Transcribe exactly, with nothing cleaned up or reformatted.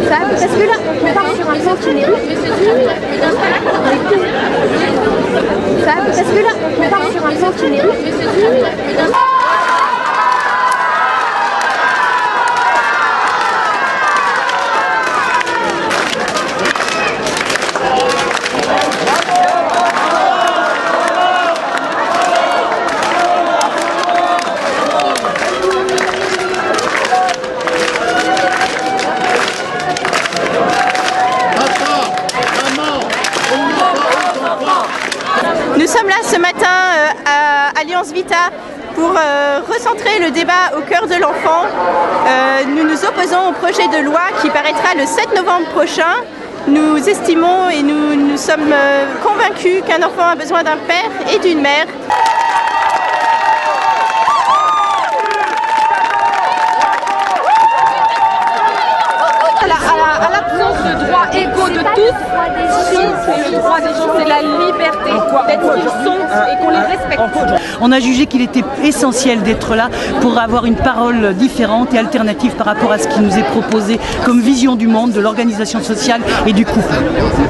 Ça, parce que là, on part sur un centre numérique. Ça, parce que là, on part sur un centre numérique. Nous sommes là ce matin euh, à Alliance Vita pour euh, recentrer le débat au cœur de l'enfant. Euh, nous nous opposons au projet de loi qui paraîtra le sept novembre prochain. Nous estimons et nous, nous sommes euh, convaincus qu'un enfant a besoin d'un père et d'une mère. À l'absence de droits égaux de tous, si c'est le droit des gens, c'est la liberté d'être qui ils sont et qu'on les respecte. On a jugé qu'il était essentiel d'être là pour avoir une parole différente et alternative par rapport à ce qui nous est proposé comme vision du monde, de l'organisation sociale et du couple.